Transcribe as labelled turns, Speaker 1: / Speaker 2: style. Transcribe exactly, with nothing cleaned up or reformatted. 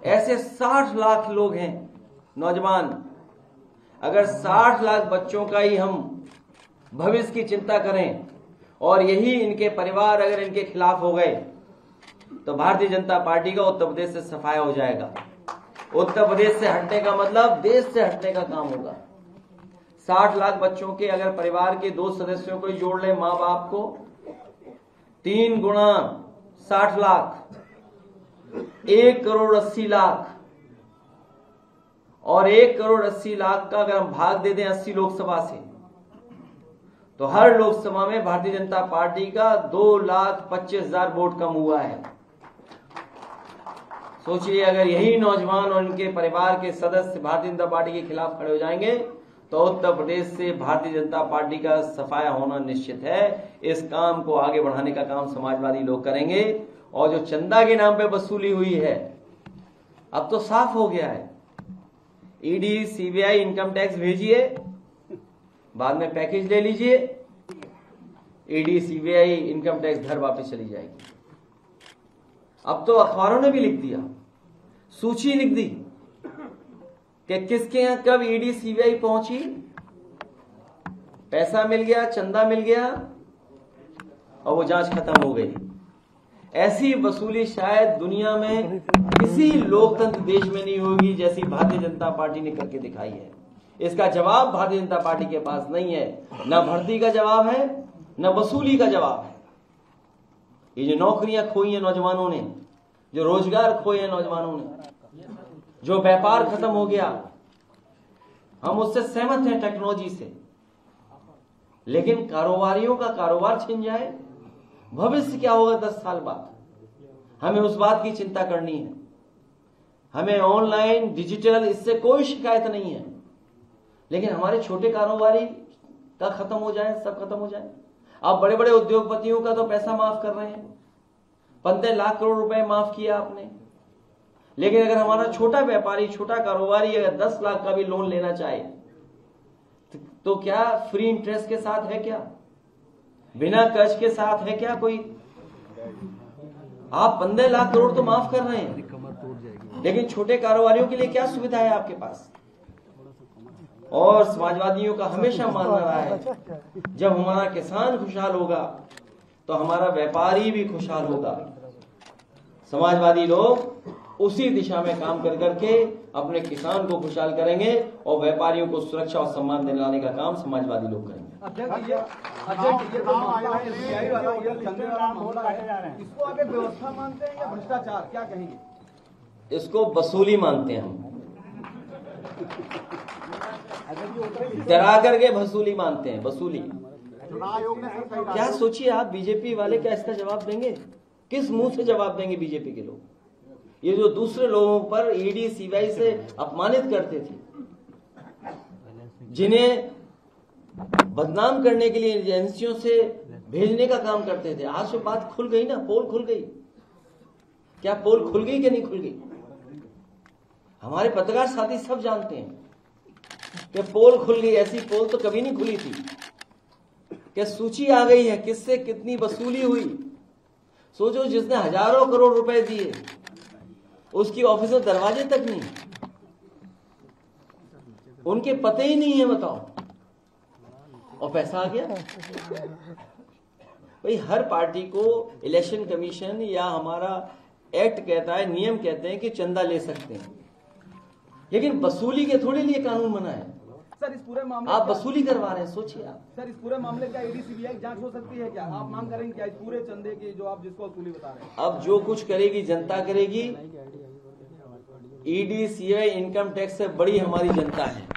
Speaker 1: ऐसे साठ लाख लोग हैं नौजवान। अगर साठ लाख बच्चों का ही हम भविष्य की चिंता करें और यही इनके परिवार अगर इनके खिलाफ हो गए तो भारतीय जनता पार्टी का उत्तर प्रदेश से सफाया हो जाएगा। उत्तर प्रदेश से हटने का मतलब देश से हटने का काम होगा। साठ लाख बच्चों के अगर परिवार के दो सदस्यों को ही जोड़ ले, माँ बाप को, तीन गुणा साठ लाख, एक करोड़ अस्सी लाख, और एक करोड़ अस्सी लाख का अगर हम भाग दे दें अस्सी लोकसभा से, तो हर लोकसभा में भारतीय जनता पार्टी का दो लाख पच्चीस हजार वोट कम हुआ है। सोचिए, अगर यही नौजवान और इनके परिवार के सदस्य भारतीय जनता पार्टी के खिलाफ खड़े हो जाएंगे तो उत्तर प्रदेश से भारतीय जनता पार्टी का सफाया होना निश्चित है। इस काम को आगे बढ़ाने का काम समाजवादी लोग करेंगे। और जो चंदा के नाम पे वसूली हुई है, अब तो साफ हो गया है। ईडी, सीबीआई, इनकम टैक्स भेजिए, बाद में पैकेज ले लीजिए, ईडी, सीबीआई, इनकम टैक्स घर वापस चली जाएगी। अब तो अखबारों ने भी लिख दिया, सूची लिख दी कि किसके यहां कब ईडी, सीबीआई पहुंची, पैसा मिल गया, चंदा मिल गया और वो जांच खत्म हो गई। ऐसी वसूली शायद दुनिया में किसी लोकतंत्र देश में नहीं होगी जैसी भारतीय जनता पार्टी ने करके दिखाई है। इसका जवाब भारतीय जनता पार्टी के पास नहीं है। न भर्ती का जवाब है, न वसूली का जवाब है। ये जो नौकरियां खोई हैं नौजवानों ने, जो रोजगार खोए हैं नौजवानों ने, जो व्यापार खत्म हो गया, हम उससे सहमत हैं टेक्नोलॉजी से, लेकिन कारोबारियों का कारोबार छिन जाए, भविष्य क्या होगा दस साल बाद, हमें उस बात की चिंता करनी है। हमें ऑनलाइन, डिजिटल, इससे कोई शिकायत नहीं है, लेकिन हमारे छोटे कारोबारी का खत्म हो जाए, सब खत्म हो जाए। आप बड़े बड़े उद्योगपतियों का तो पैसा माफ कर रहे हैं, पंद्रह लाख करोड़ रुपए माफ किया आपने, लेकिन अगर हमारा छोटा व्यापारी, छोटा कारोबारी अगर दस लाख का भी लोन लेना चाहे तो क्या फ्री इंटरेस्ट के साथ है क्या, बिना कर्ज के साथ है क्या कोई? आप पंद्रह लाख करोड़ तो माफ कर रहे हैं, लेकिन छोटे कारोबारियों के लिए क्या सुविधा है आपके पास? और समाजवादियों का हमेशा मानना रहा है, जब हमारा किसान खुशहाल होगा तो हमारा व्यापारी भी खुशहाल होगा। समाजवादी लोग उसी दिशा में काम कर करके अपने किसान को खुशहाल करेंगे और व्यापारियों को सुरक्षा और सम्मान दिलाने का काम समाजवादी लोग करेंगे।
Speaker 2: इसको आगे व्यवस्था मानते हैं या भ्रष्टाचार, क्या कहेंगे?
Speaker 1: इसको वसूली मानते हैं हम, डरा करके वसूली मानते हैं, वसूली। क्या सोचिए आप, बीजेपी वाले क्या इसका जवाब देंगे? किस मुंह से जवाब देंगे बीजेपी के लोग? ये जो दूसरे लोगों पर ईडी, सीबीआई से अपमानित करते थे, जिन्हें बदनाम करने के लिए एजेंसियों से भेजने का काम करते थे, आज तो बात खुल गई ना, पोल खुल गई। क्या पोल खुल गई कि नहीं खुल गई? हमारे पत्रकार साथी सब जानते हैं कि पोल खुल गई। ऐसी पोल तो कभी नहीं खुली थी कि सूची आ गई है किससे कितनी वसूली हुई। सोचो, जिसने हजारों करोड़ रुपए दिए उसकी ऑफिसर दरवाजे तक नहीं, उनके पते ही नहीं है, बताओ, और पैसा आ गया। भाई, हर पार्टी को इलेक्शन कमीशन या हमारा एक्ट कहता है, नियम कहते हैं कि चंदा ले सकते हैं, लेकिन वसूली के थोड़े लिए कानून बना है।
Speaker 2: सर, इस पूरे मामले
Speaker 1: आप वसूली करवा रहे हैं, सोचिए आप।
Speaker 2: सर, इस पूरे मामले का ईडी, सीबीआई जांच हो सकती है क्या? आप मांग करेंगे क्या इस पूरे चंदे की, जो आप जिसको वसूली बता रहे हैं?
Speaker 1: अब जो कुछ करेगी जनता करेगी। ईडी, सीबीआई, इनकम टैक्स से बड़ी हमारी जनता है।